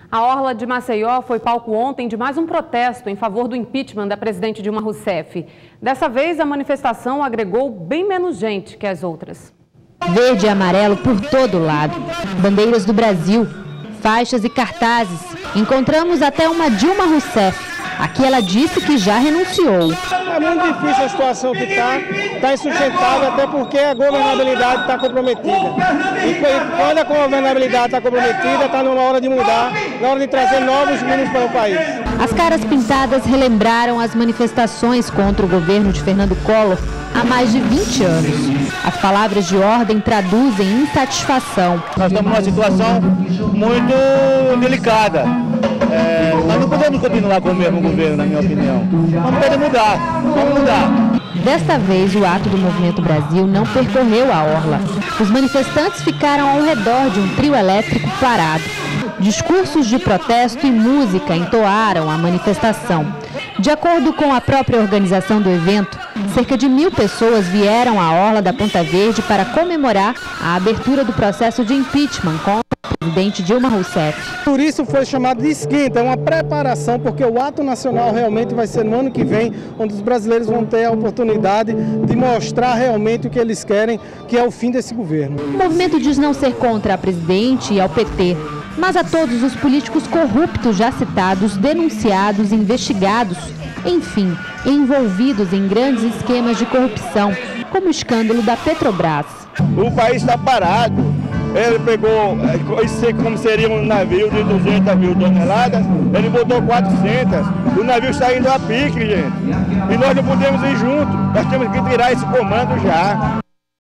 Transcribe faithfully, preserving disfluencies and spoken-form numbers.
A orla de Maceió foi palco ontem de mais um protesto em favor do impeachment da presidente Dilma Rousseff. Dessa vez, a manifestação agregou bem menos gente que as outras. Verde e amarelo por todo lado, bandeiras do Brasil, faixas e cartazes. Encontramos até uma Dilma Rousseff. Aqui ela disse que já renunciou. É muito difícil a situação que está, está insustentável, até porque a governabilidade está comprometida. E quando a governabilidade está comprometida, está numa hora de mudar, na hora de trazer novos rumos para o país. As caras pintadas relembraram as manifestações contra o governo de Fernando Collor há mais de vinte anos. As palavras de ordem traduzem insatisfação. Nós estamos numa situação muito delicada. É, nós não podemos continuar com o mesmo governo, na minha opinião. Vamos ter que mudar, vamos mudar. Desta vez, o ato do Movimento Brasil não percorreu a orla. Os manifestantes ficaram ao redor de um trio elétrico parado. Discursos de protesto e música entoaram a manifestação. De acordo com a própria organização do evento, cerca de mil pessoas vieram à orla da Ponta Verde para comemorar a abertura do processo de impeachment contra a presidente Dilma Rousseff. Por isso foi chamado de esquenta, é uma preparação, porque o ato nacional realmente vai ser no ano que vem, onde os brasileiros vão ter a oportunidade de mostrar realmente o que eles querem, que é o fim desse governo. O movimento diz não ser contra a presidente e ao P T, mas a todos os políticos corruptos já citados, denunciados, investigados, enfim, envolvidos em grandes esquemas de corrupção, como o escândalo da Petrobras. O país está parado. Ele pegou, como seria um navio de duzentas mil toneladas, ele botou quatrocentas. O navio está indo a pique, gente. E nós não podemos ir junto. Nós temos que tirar esse comando já.